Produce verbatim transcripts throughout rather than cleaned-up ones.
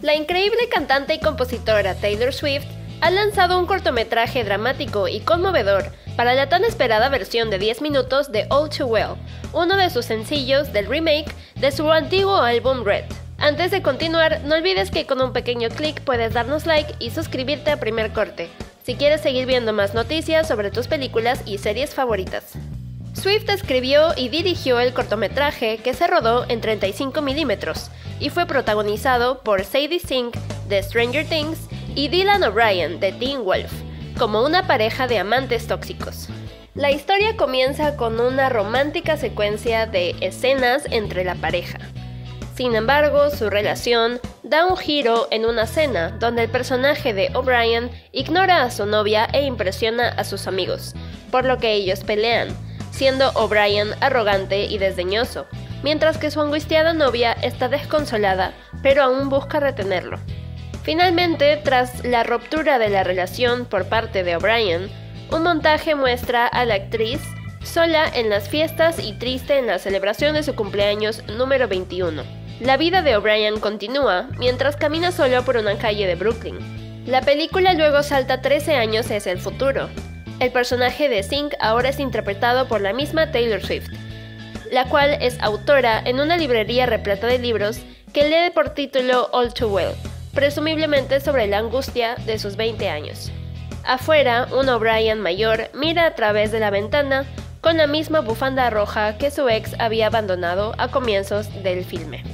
La increíble cantante y compositora Taylor Swift ha lanzado un cortometraje dramático y conmovedor para la tan esperada versión de diez minutos de All Too Well, uno de sus sencillos del remake de su antiguo álbum Red. Antes de continuar, no olvides que con un pequeño clic puedes darnos like y suscribirte a Primer Corte, si quieres seguir viendo más noticias sobre tus películas y series favoritas. Swift escribió y dirigió el cortometraje, que se rodó en treinta y cinco milímetros y fue protagonizado por Sadie Sink de Stranger Things y Dylan O'Brien de Teen Wolf, como una pareja de amantes tóxicos. La historia comienza con una romántica secuencia de escenas entre la pareja. Sin embargo, su relación da un giro en una cena donde el personaje de O'Brien ignora a su novia e impresiona a sus amigos, por lo que ellos pelean, siendo O'Brien arrogante y desdeñoso, mientras que su angustiada novia está desconsolada, pero aún busca retenerlo. Finalmente, tras la ruptura de la relación por parte de O'Brien, un montaje muestra a la actriz sola en las fiestas y triste en la celebración de su cumpleaños número veintiuno. La vida de O'Brien continúa mientras camina solo por una calle de Brooklyn. La película luego salta trece años hacia el futuro. El personaje de Sink ahora es interpretado por la misma Taylor Swift, la cual es autora en una librería repleta de libros que lee por título All Too Well, presumiblemente sobre la angustia de sus veinte años. Afuera, un O'Brien mayor mira a través de la ventana con la misma bufanda roja que su ex había abandonado a comienzos del filme.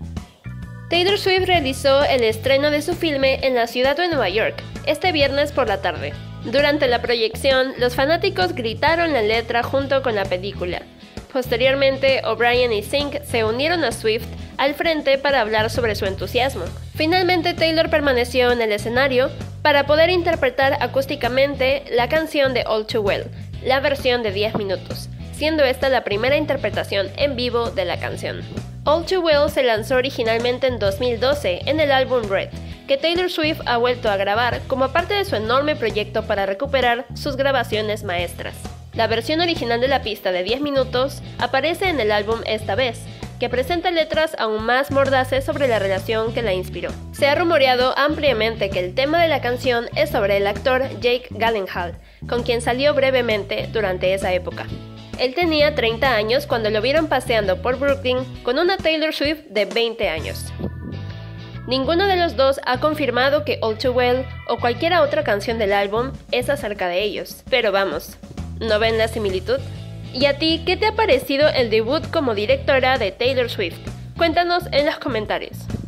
Taylor Swift realizó el estreno de su filme en la ciudad de Nueva York este viernes por la tarde. Durante la proyección, los fanáticos gritaron la letra junto con la película. Posteriormente, O'Brien y Sink se unieron a Swift al frente para hablar sobre su entusiasmo. Finalmente, Taylor permaneció en el escenario para poder interpretar acústicamente la canción de All Too Well, la versión de diez minutos, siendo esta la primera interpretación en vivo de la canción. All Too Well se lanzó originalmente en dos mil doce en el álbum Red, que Taylor Swift ha vuelto a grabar como parte de su enorme proyecto para recuperar sus grabaciones maestras. La versión original de la pista de diez minutos aparece en el álbum esta vez, que presenta letras aún más mordaces sobre la relación que la inspiró. Se ha rumoreado ampliamente que el tema de la canción es sobre el actor Jake Gyllenhaal, con quien salió brevemente durante esa época. Él tenía treinta años cuando lo vieron paseando por Brooklyn con una Taylor Swift de veinte años. Ninguno de los dos ha confirmado que All Too Well o cualquier otra canción del álbum es acerca de ellos, pero vamos, ¿no ven la similitud? ¿Y a ti qué te ha parecido el debut como directora de Taylor Swift? Cuéntanos en los comentarios.